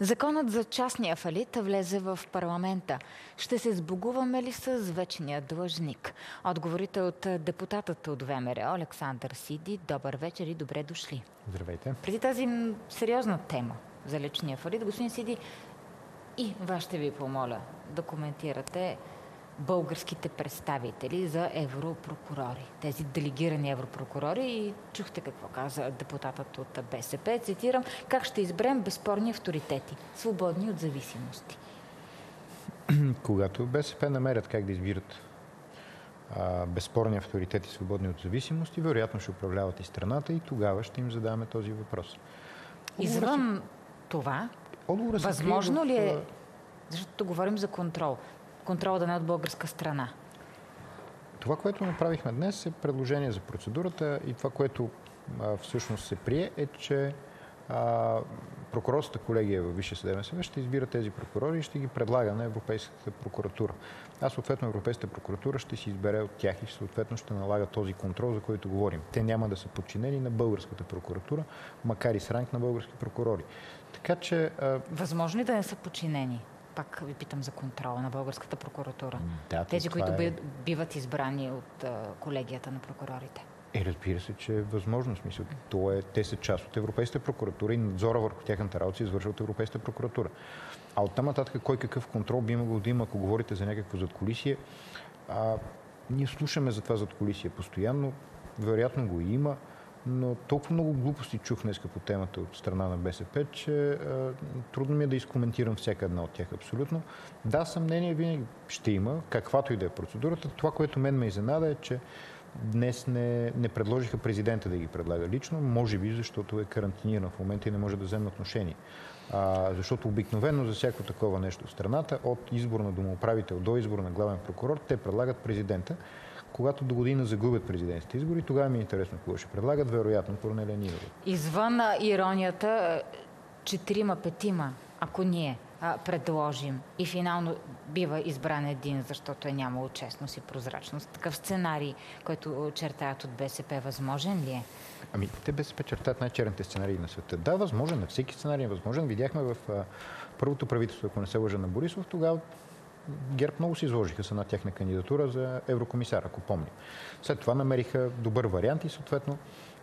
Законът за частния фалит влезе в парламента. Ще се сбогуваме ли с вечния длъжник? Отговорите от депутатът от ВМРО Александър Сиди. Добър вечер и добре дошли. Здравейте. Преди тази сериозна тема за личния фалит, господин Сиди, и вас ще ви помоля да коментирате българските представители за европрокурори. Тези делегирани европрокурори, и чухте какво каза депутатът от БСП. Цитирам: как ще изберем безспорни авторитети, свободни от зависимости. Когато БСП намерят как да избират безспорни авторитети, свободни от зависимости, вероятно ще управляват и страната и тогава ще им задаваме този въпрос. Извън това, възможно ли е, защото говорим за контрол, контрол да не от българска страна? Това, което направихме днес, е предложение за процедурата и това, което всъщност се прие, е, че прокурорската колегия във Висшия съдебен съвет ще избира тези прокурори и ще ги предлага на Европейската прокуратура. Съответно, Европейската прокуратура ще си избере от тях и съответно ще налага този контрол, за който говорим. Те няма да са подчинени на българската прокуратура, макар и с ранг на български прокурори. Така че... Възможно ли да не са подчинени? Пак ви питам за контрола на българската прокуратура. Да, тези, които биват избрани от колегията на прокурорите. Разбира се, че е възможно. Смисъл. Те са част от Европейската прокуратура и надзора върху тяхната работа се извършва от Европейската прокуратура. А оттам нататък кой какъв контрол би могъл да има, ако говорите за някакво задкулисие? Ние слушаме за това задкулисие постоянно. Вероятно го има, но толкова много глупости чух днес по темата от страна на БСП, че трудно ми е да изкоментирам всяка една от тях абсолютно. Да, съмнение винаги ще има, каквато и да е процедурата. Това, което мен ме изненада, е, че днес не предложиха президента да ги предлага лично, може би защото е карантиниран в момента и не може да вземе отношение. Защото обикновено за всяко такова нещо в страната, от избор на домоуправител до избор на главен прокурор, те предлагат президента. Когато до година загубят президентските избори, тогава ми е интересно кого ще предлагат, вероятно Корнелия Нинова. Извън иронията, 4-5, ако ние предложим и финално бива избран един, защото е нямало честност и прозрачност. Такъв сценарий, който чертаят от БСП, възможен ли е? Те БСП чертаят най-черните сценарии на света. Да, възможен. На всеки сценарий е възможен. Видяхме в първото правителство, ако не се лъжа, на Борисов, тогава ГЕРБ много се изложиха с една тяхна кандидатура за еврокомисар, ако помня. След това намериха добър вариант и съответно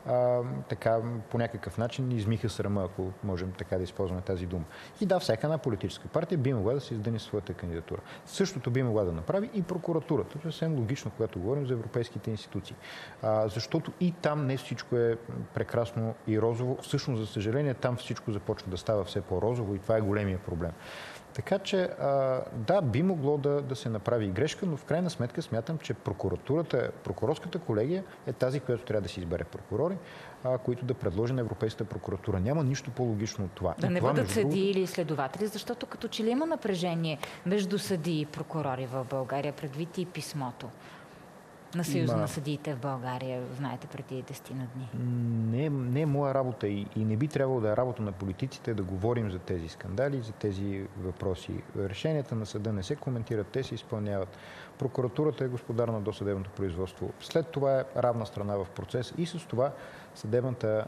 така по някакъв начин измиха срама, ако можем така да използваме тази дума. И да, всяка една политическа партия би могла да се издъни своята кандидатура. Същото би могла да направи и прокуратурата. Това е съвсем логично, когато говорим за европейските институции. Защото и там не всичко е прекрасно и розово. Всъщност, за съжаление, там всичко започва да става все по-розово и това е големия проблем. Така че, да, би могло да се направи и грешка, но в крайна сметка смятам, че прокурорската колегия е тази, която трябва да си избере прокурори, които да предложи на Европейската прокуратура. Няма нищо по-логично от това. Да не бъдат съдии или следователи, защото като че ли има напрежение между съдии и прокурори в България, предвид и писмото на Съюза на съдиите в България, знаете, преди 10 дни. Не е моя работа и не би трябвало да е работа на политиците да говорим за тези скандали, за тези въпроси. Решенията на съда не се коментират, те се изпълняват. Прокуратурата е господар на досъдебното производство. След това е равна страна в процес и с това съдебната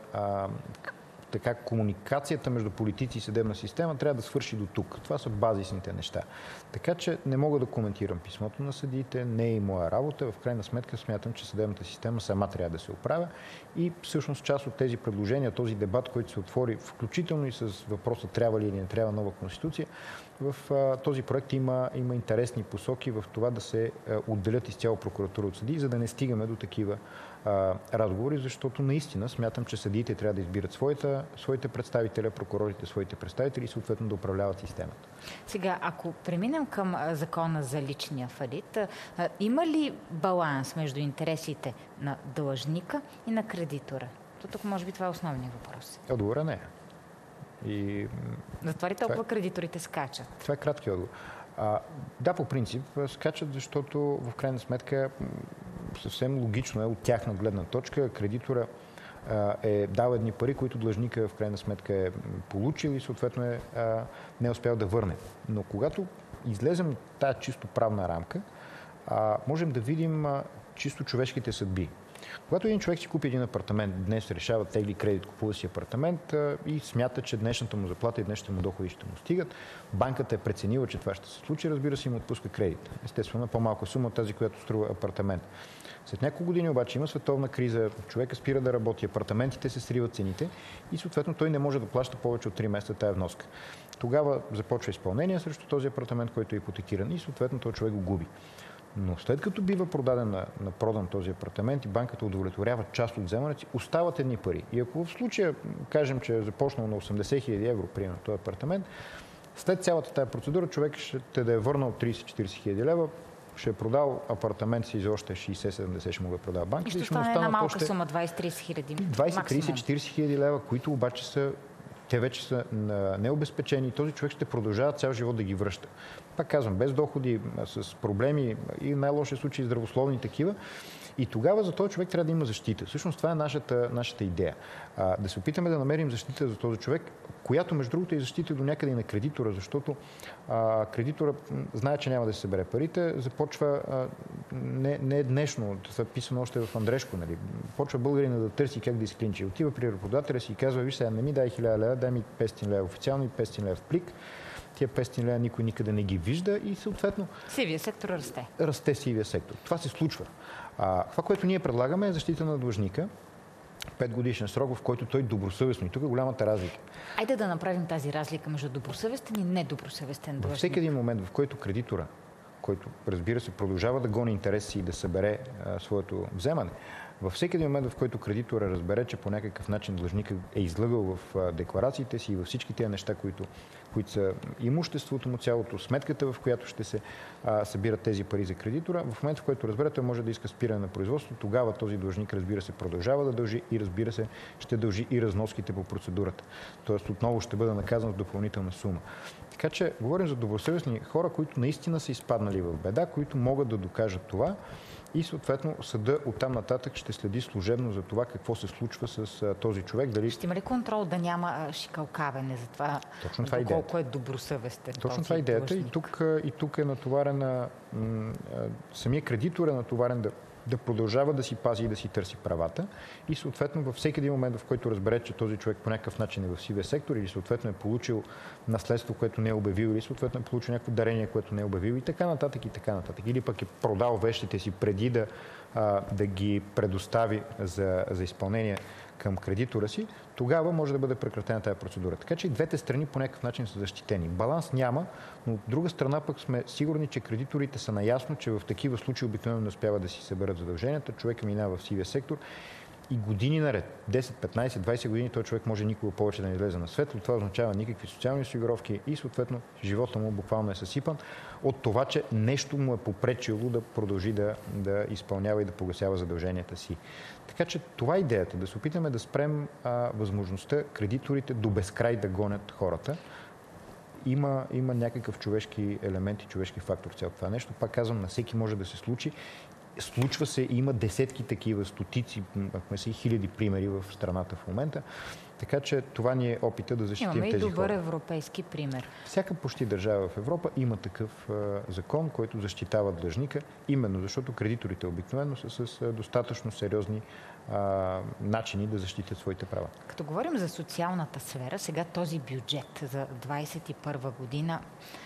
комуникацията между политици и съдебна система трябва да свърши до тук. Това са базисните неща. Така че не мога да коментирам писмото на съдиите, не е и моя работа. В крайна сметка смятам, че съдебната система сама трябва да се оправя и всъщност част от тези предложения, този дебат, който се отвори, включително и с въпроса трябва ли или не трябва нова конституция, в този проект има интересни посоки в това да се отделят изцяло прокуратура от съдии, за да не стигаме до такива разговори, защото наистина смятам, че съдиите трябва да избират своите представители, прокурорите своите представители и съответно да управляват системата. Сега, ако преминем към закона за личния фалит, има ли баланс между интересите на длъжника и на кредитора? Тук може би това е основният въпрос. Отговорът не е. Затова ли толкова кредиторите скачат? Това е краткият отговор. Да, по принцип скачат, защото в крайна сметка съвсем логично е от тяхна гледна точка. Кредитора е дал едни пари, които длъжника в крайна сметка е получил и съответно не е успял да върне. Но когато излезем от тази чисто правна рамка, можем да видим чисто човешките съдби. Когато един човек си купи един апартамент, днес решава тегли кредит, купува си апартамент и смята, че днешната му заплата и днешните му доходи ще му стигат, банката е преценила, че това ще се случи, разбира се, им отпуска кредит. Естествено, по-малка сума от тази, която струва апартамент. След няколко години обаче има световна криза, човека спира да работи, апартаментите се сриват цените и съответно той не може да плаща повече от 3 месеца тая вноска. Тогава започва изпълнение срещу този апартамент, който е ипотекиран и съответно този човек го губи. Но след като бива продаден на продан този апартамент и банката удовлетворява част от вземането си, остават едни пари. И ако в случая кажем, че е започнал на 80 000 евро, примерно този апартамент, след цялата тая процедура човек ще да е върнал 30-40 000 лева, ще е продал апартамент си за още 60-70 ще му го продава банката. И ще стане една малка сума, 20-30 хиляди. 20-30-40 хиляди лева, които обаче са те вече са необезпечени и този човек ще продължава цял живот да ги връща. Пак казвам, без доходи, с проблеми и най-лошия случай здравословни такива. И тогава за този човек трябва да има защита. Всъщност това е нашата идея. Да се опитаме да намерим защита за този човек, която между другото е защита до някъде и на кредитора, защото кредитора знае, че няма да се събере парите, започва не е днешно, това е писано още в Андрешко, нали? Почва българина да търси как да изклинчи. Отива при работодателя си и казва: виж сега, не ми дай 1000 лева, дай ми 500 лева официално и 500 лева в плик. Тия 500 лева никой никъде не ги вижда и съответно сивия сектор расте. Расте сивия сектор. Това се случва. Това, което ние предлагаме, е защита на длъжника. 5-годишен срок, в който той добросъвестно. И тук е голямата разлика. Айде да направим тази разлика между добросъвестен и недобросъвестен длъжник. Във всеки един момент, в който кредитора, който разбира се продължава да гони интереси и да събере своето вземане, във всеки един момент, в който кредитора разбере, че по някакъв начин длъжникът е излъгал в декларациите си и във всички тези неща, които са имуществото му, цялото, сметката, в която ще се събират тези пари за кредитора, в момента, в който разбере, той може да иска спиране на производството, тогава този длъжник, разбира се, продължава да дължи и разбира се, ще дължи и разноските по процедурата. Тоест отново ще бъде наказан с допълнителна сума. Така че говорим за добросъвестни хора, които наистина са изпаднали в беда, които могат да докажат това. И съответно съда оттам нататък ще следи служебно за това какво се случва с този човек. Дали... Ще има ли контрол да няма шикалкавене за това, колко е добросъвестен? Точно това е идеята. И тук е натоварена, самия кредитор е натоварен да продължава да си пази и да си търси правата. И съответно във всеки един момент, в който разбере, че този човек по някакъв начин е в сивия сектор или съответно е получил наследство, което не е обявил, или съответно е получил някакво дарение, което не е обявил и така нататък, и така нататък. Или пък е продал вещите си преди да ги предостави за изпълнение към кредитора си, тогава може да бъде прекратена тази процедура. Така че и двете страни по някакъв начин са защитени. Баланс няма, но от друга страна пък сме сигурни, че кредиторите са наясно, че в такива случаи обикновено не успяват да си съберат задълженията, човек минава в сивия сектор и години наред, 10, 15, 20 години, този човек може никога повече да не излезе на светло. Това означава никакви социални осигуровки и съответно живота му буквално е съсипан от това, че нещо му е попречило да продължи да изпълнява и да погасява задълженията си. Така че това е идеята, да се опитаме да спрем възможността кредиторите до безкрай да гонят хората. Има някакъв човешки елемент и човешки фактор в цялото това нещо. Пак казвам, на всеки може да се случи. Случва се и има десетки такива, стотици, ако не са и хиляди примери в страната в момента. Така че това ни е опита да защитим тези хора. Имаме и добър европейски пример. Всяка почти държава в Европа има такъв закон, който защитава длъжника, именно защото кредиторите обикновено са с достатъчно сериозни начини да защитят своите права. Като говорим за социалната сфера, сега този бюджет за 2021 година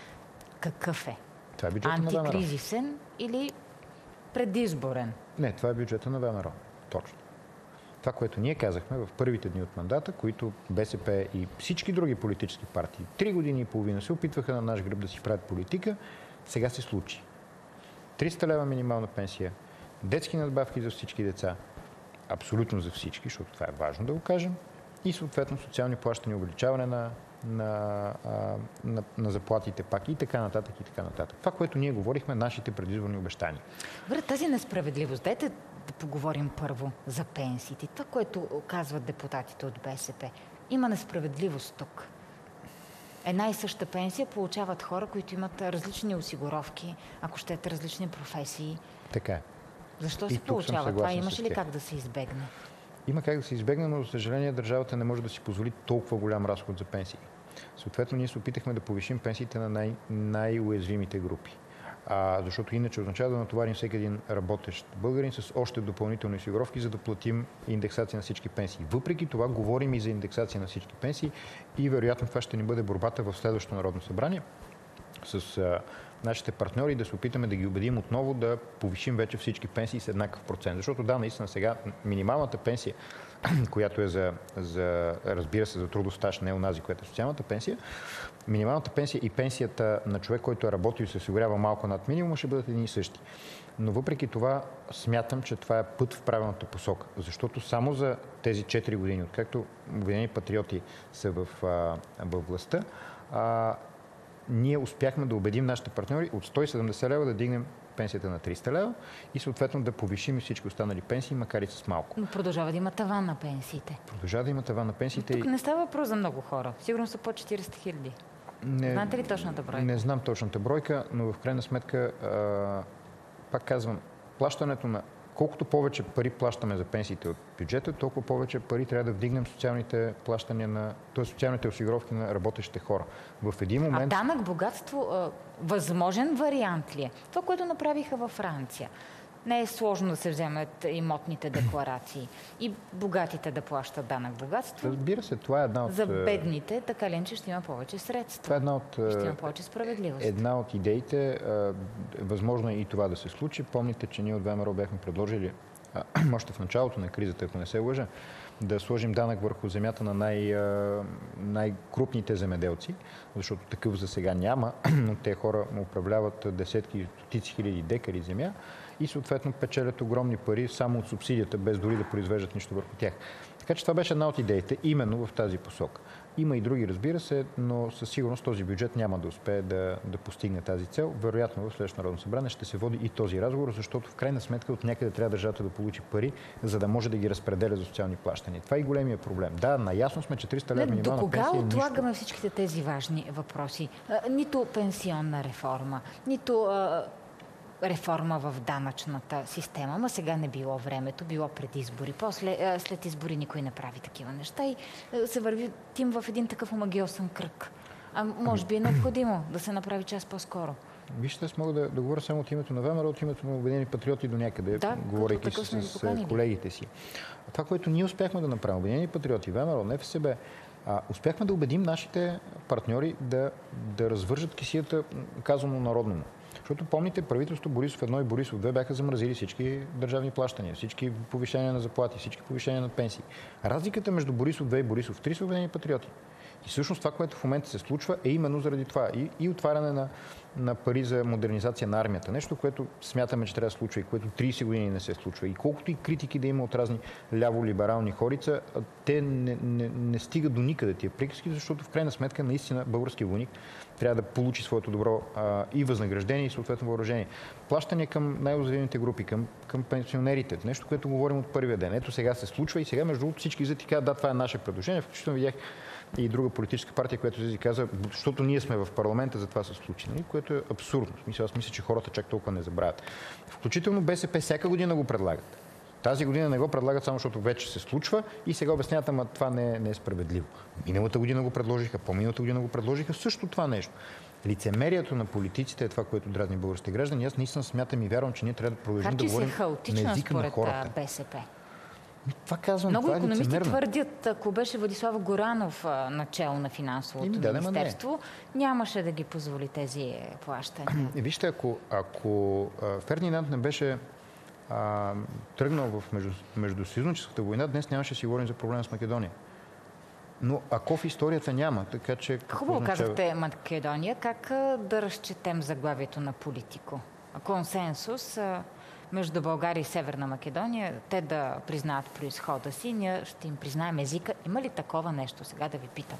какъв е? Това е бюджета на ВМРО. Антикризисен или предизборен? Не, това е бюджета на ВМРО. Точно. Това, което ние казахме в първите дни от мандата, които БСП и всички други политически партии 3 години и половина се опитваха на наш гръб да си правят политика, сега се случи. 300 лева минимална пенсия, детски надбавки за всички деца, абсолютно за всички, защото това е важно да го кажем, и съответно социални плащания, увеличаване на заплатите пак и така нататък, и така нататък. Това, което ние говорихме, нашите предизборни обещания. Добре, тази несправедливост, дайте да поговорим първо за пенсиите. Това, което казват депутатите от БСП. Има несправедливост тук. Една и съща пенсия получават хора, които имат различни осигуровки, ако щете различни професии. Така е. Защо се получава това? Имаше ли как да се избегне? Има как да се избегне, но за съжаление държавата не може да си позволи толкова голям разход за пенсии. Съответно, ние се опитахме да повишим пенсиите на най-уязвимите групи. Защото иначе означава да натоварим всеки един работещ българин с още допълнителни осигуровки, за да платим индексация на всички пенсии. Въпреки това говорим и за индексация на всички пенсии и вероятно това ще ни бъде борбата в следващото Народно събрание с нашите партньори, да се опитаме да ги убедим отново да повишим вече всички пенсии с еднакъв процент. Защото да, наистина сега минималната пенсия, която е разбира се, за трудов стаж, не е онази, която е социалната пенсия, минималната пенсия и пенсията на човек, който е работил и се осигурява малко над минимума, ще бъдат едни и същи. Но въпреки това смятам, че това е път в правилната посока. Защото само за тези 4 години, откакто Обединени патриоти са в властта, ние успяхме да убедим нашите партньори от 170 лева да дигнем пенсията на 300 лева и съответно да повишим и всички останали пенсии, макар и с малко. Но продължава да има таван на пенсиите. Продължава да има таван на пенсиите. Тук не става въпрос за много хора. Сигурно са по 40 хиляди. Знаете ли точната бройка? Не знам точната бройка, но в крайна сметка, пак казвам, плащането на колкото повече пари плащаме за пенсиите от бюджета, толкова повече пари трябва да вдигнем социалните плащания т.е. социалните осигуровки на работещите хора. В един момент... А данък богатство възможен вариант ли е? Това, което направиха във Франция. Не е сложно да се вземат имотните декларации и богатите да плащат данък богатство. Разбира се, това е една от... За бедните, така ли, че ще има повече средства. Това е ще има повече справедливост. Една от идеите, възможно е и това да се случи. Помните, че ние от ВМРО бяхме предложили още в началото на кризата, ако не се лъжа, да сложим данък върху земята на най-крупните земеделци, защото такъв за сега няма, но те хора управляват десетки, стотици хиляди декари земя и съответно печелят огромни пари само от субсидията, без дори да произвеждат нищо върху тях. Така че това беше една от идеите, именно в тази посока. Има и други, разбира се, но със сигурност този бюджет няма да успее да постигне тази цел. Вероятно в следващото Народно събрание ще се води и този разговор, защото в крайна сметка от някъде трябва държавата да получи пари, за да може да ги разпределя за социални плащания. Това е и големия проблем. Да, наясно сме, че 300 лева минимална пенсия е нищо. До кога отлагаме всичките тези важни въпроси? Нито пенсионна реформа, нито реформа в данъчната система, но сега не било времето, било пред избори. После, след избори никой не прави такива неща и се върви тим в един такъв омагиосен кръг. Може би е необходимо да се направи час по-скоро. Вижте, аз мога да говоря само от името на ВМРО, от името на Обединени патриоти до някъде, говорейки с колегите си. Това, което ние успяхме да направим, Обединени патриоти, ВМРО, НФСБ, успяхме да убедим нашите партньори да развържат кесията, казано народно. Защото помните, правителството Борисов 1 и Борисов 2 бяха замразили всички държавни плащания, всички повишения на заплати, всички повишения на пенсии. Разликата между Борисов 2 и Борисов 3 са Обединени патриоти. И всъщност това, което в момента се случва, е именно заради това. И отваряне на пари за модернизация на армията. Нещо, което смятаме, че трябва да се случва и което 30 години не се случва. И колкото и критики да има от разни ляво-либерални хорица, те не стигат до никъде тия приказки, защото в крайна сметка наистина българския войник трябва да получи своето добро и възнаграждение и съответно въоръжение. Плащане към най-уязвимите групи, към пенсионерите. Нещо, което говорим от първия ден. Ето сега се случва и сега между другото всички излизат и казват, да, това е наше предложение. Включително видях и друга политическа партия, която се каза, защото ние сме в парламента, затова се случи, което е абсурдно. Аз мисля, че хората чак толкова не забравят. Включително БСП всяка година го предлагат. Тази година не го предлагат само защото вече се случва и сега обясняват, ама това не е справедливо. Миналата година го предложиха, по-миналата година го предложиха също това нещо. Лицемерието на политиците е това, което дразни българските граждани. Аз наистина смятам и вярвам, че ние трябва да продължим да говорим на езика на хората. БСП. Това казвам, много това икономисти твърдят, ако беше Владислав Горанов начало на финансовото министерство, нямаше да ги позволи тези плащания. Вижте, ако Фердинанд не беше тръгнал в междусъюзническата война, днес нямаше да си говорим за проблема с Македония. Но ако в историята няма, така че... Хубаво казахте Македония. Как да разчетем заглавието на Политико? Консенсус между България и Северна Македония, те да признаят произхода си, ние ще им признаем езика. Има ли такова нещо? Сега да ви питам.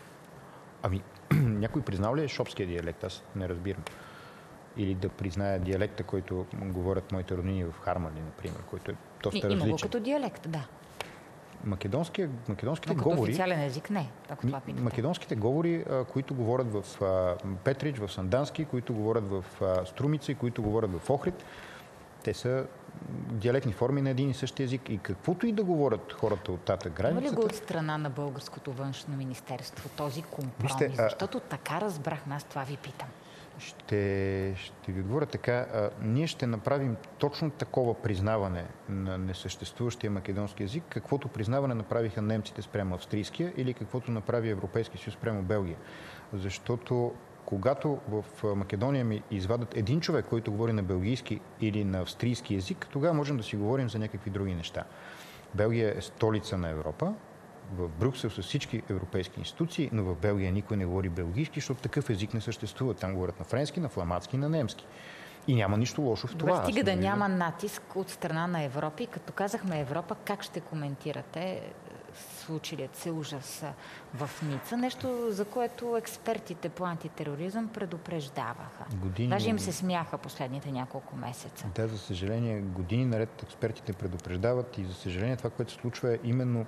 Някой признал ли е шопския диалект? Аз не разбирам. Или да признае диалекта, който говорят моите роднини в Хармали, например, който е доста различен. Има го като диалект, да. Македонските говори... Като официален език не. Македонските говори, които говорят в Петрич, в Сандански, които говорят в Струмица и които говорят в Охрид, те са диалектни форми на един и същи език. И каквото и да говорят хората от тата границата... Има ли го от страна на българското външно министерство този компромис? Защото така разбрахме, аз това ви питам. Ще ви отговоря така. Ние ще направим точно такова признаване на несъществуващия македонски език, каквото признаване направиха немците спрямо австрийския или каквото направи Европейския съюз спрямо Белгия. Защото когато в Македония ми извадят един човек, който говори на белгийски или на австрийски език, тогава можем да си говорим за някакви други неща. Белгия е столица на Европа. В Брюксел са всички европейски институции, но в Белгия никой не говори белгийски, защото такъв език не съществува. Там говорят на френски, на фламандски и на немски. И няма нищо лошо в това. Добре, стига да няма натиск от страна на Европа. И като казахме Европа, как ще коментирате случилият се ужас в Ница? Нещо, за което експертите по антитероризъм предупреждаваха. Даже им се смяха последните няколко месеца. Да, за съжаление, години наред експертите предупреждават и за съжаление това, което се случва е именно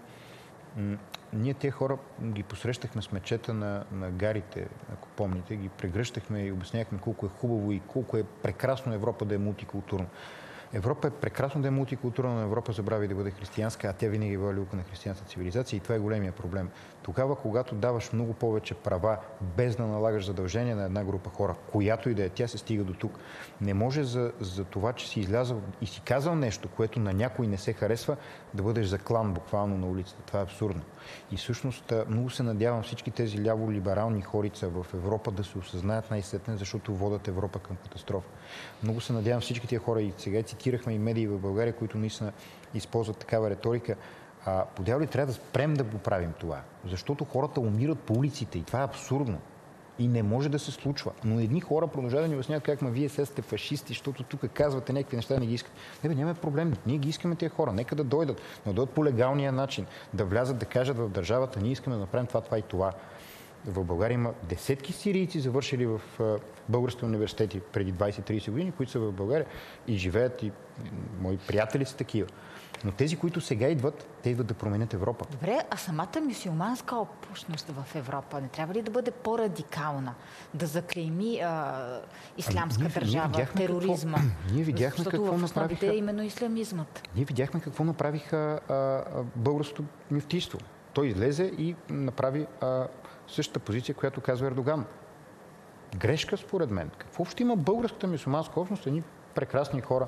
ние тези хора ги посрещахме с мечета на гарите, ако помните, ги прегръщахме и обяснявахме колко е хубаво и колко е прекрасно Европа да е мултикултурна. Европа е прекрасно да е мултикултурна, но Европа забрави да бъде християнска, а тя винаги е била люлка на християнска цивилизация и това е големия проблем. Тогава, когато даваш много повече права, без да налагаш задължения на една група хора, която и да е, тя се стига до тук. Не може за това, че си излязъл и си казал нещо, което на някой не се харесва, да бъдеш заклан буквално на улицата. Това е абсурдно. И всъщност много се надявам всички тези ляво-либерални хорица в Европа да се осъзнаят най-сетне, защото водят Европа към катастрофа. Много се надявам всички тия хора, и сега цитирахме и медии в България, които наистина използват такава риторика. Подявали трябва да спрем да го правим това, защото хората умират по улиците и това е абсурдно. И не може да се случва. Но едни хора продължават да ни обясняват как вие сега сте фашисти, защото тук казвате някакви неща, не ги искат. Нямаме проблем. Ние ги искаме тези хора. Нека да дойдат, но да дойдат по легалния начин, да влязат, да кажат в държавата, ние искаме да направим това и това. В България има десетки сирийци, завършили в български университети преди 20-30 години, които са в България и живеят, и мои приятели са такива. Но тези, които сега идват, те идват да променят Европа. Добре, а самата мюсюлманска общност в Европа не трябва ли да бъде по-радикална? Да заклейми ислямска държава, тероризма? Ние видяхме какво направиха. Е именно ислямизмът. Ние видяхме какво направиха българското мюфтийство. Той излезе и направи същата позиция, която казва Ердоган. Грешка, според мен. Какво ще има българската мюсюлманска общност? Едни прекрасни хора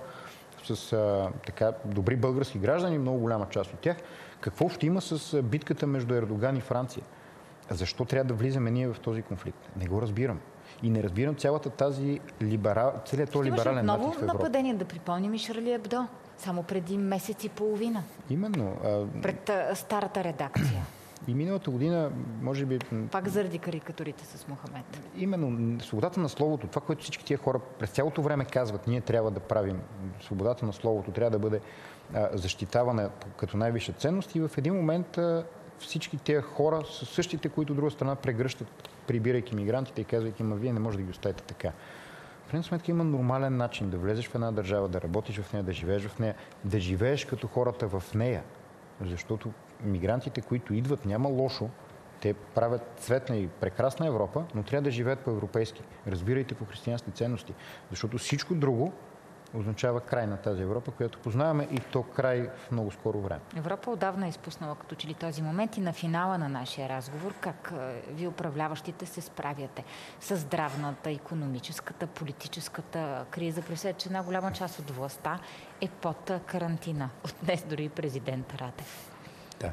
с така добри български граждани, много голяма част от тях. Какво ще има с битката между Ердоган и Франция? Защо трябва да влизаме ние в този конфликт? Не го разбирам. И не разбирам цялата тази целият този либерален натиск в Европа. Много нападение, да припомним, и Шарли Ебдо. Само преди месец и половина. Именно. Пред старата редакция. И миналата година, може би... Пак заради карикатурите с Мохамед. Именно свободата на словото, това, което всички тия хора през цялото време казват, ние трябва да правим. Свободата на словото трябва да бъде защитавана като най-висша ценност и в един момент всички тия хора са същите, които от друга страна прегръщат, прибирайки мигрантите и казвайки, вие не може да ги оставите така. В крайна сметка има нормален начин да влезеш в една държава, да работиш в нея, да живееш в нея, да живееш като хората в нея. Защото мигрантите, които идват, няма лошо. Те правят светна и прекрасна Европа, но трябва да живеят по-европейски. Разбирайте по християнски ценности. Защото всичко друго означава край на тази Европа, която познаваме и то край в много скоро време. Европа отдавна е изпуснала като че ли този момент и на финала на нашия разговор, как вие управляващите се справяте с здравната, икономическата, политическата криза, при след, че една голяма част от властта е под карантина. От днес дори президент Радев. Да.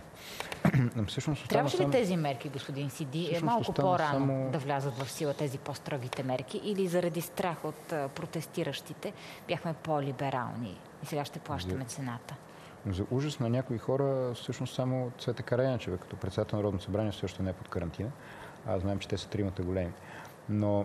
Трябваше ли тези мерки, господин Сиди, малко по-рано да влязат в сила тези по-строгите мерки или заради страх от протестиращите бяхме по-либерални и сега ще плащаме цената? За ужас на някои хора, всъщност само Цвета Караянчева, като председател на Народното събрание, също не е под карантина. Знаем, че те са тримата големи. Но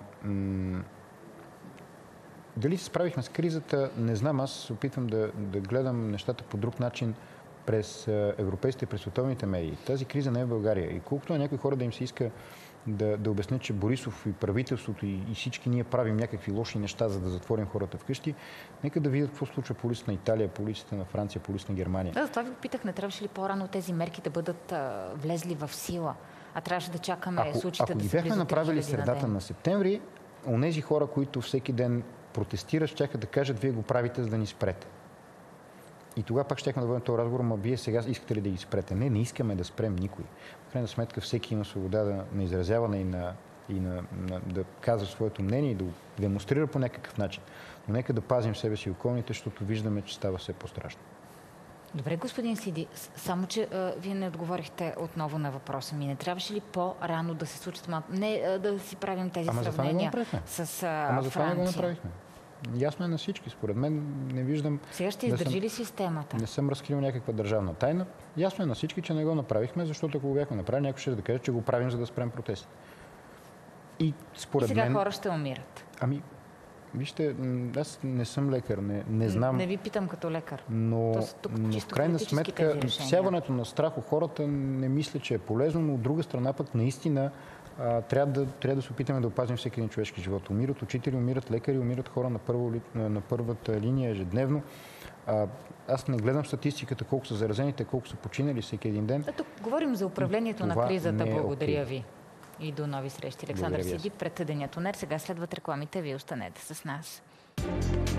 дали се справихме с кризата, не знам. Аз се опитвам да гледам нещата по друг начин през европейските, през световните медии. Тази криза не е в България. И колкото на някои хора да им се иска да обяснят, че Борисов и правителството и всички ние правим някакви лоши неща, за да затворим хората вкъщи, нека да видят какво случва по улицата на Италия, по улицата на Франция, по улицата на Германия. Да, затова ви питах, не трябваше ли по-рано тези мерки да бъдат влезли в сила, а трябваше да чакаме случаите да се бяхме направили средата на септември, онези хора, които всеки ден протестират, щяха да кажат, вие го правите, за да ни спрете. И тогава пак щяхме да водим този разговор, вие сега искате ли да ги спрете? Не искаме да спрем никой. В крайна сметка всеки има свобода на изразяване и на и да казва своето мнение и да го демонстрира по някакъв начин. Но нека да пазим себе си и околните, защото виждаме, че става все по-страшно. Добре, господин Сиди, само че вие не отговорихте отново на въпроса ми. Не трябваше ли по-рано да се случат малко? Не да си правим тези сравнения с Франция. За това не го направихме. Ясно е на всички. Според мен не виждам... Сега ще издържи ли системата? Не съм разкрил някаква държавна тайна. Ясно е на всички, че не го направихме, защото ако го бяхме направили, някой ще да каже, че го правим, за да спрем протести. И според сега мен... хора ще умират. Вижте, аз не съм лекар, не знам. Не ви питам като лекар. Но в крайна сметка, всяването на страх у хората не мисля, че е полезно, но от друга страна пък наистина трябва да се опитаме да опазим всеки един човешки живот. Умират учители, умират лекари, умират хора на първата линия ежедневно. Аз не гледам статистиката колко са заразените, колко са починали всеки един ден. Тук говорим за управлението на кризата. Благодаря ви. И до нови срещи. Александър Сиди, пред Денят Унер. Сега следват рекламите. Вие останете с нас.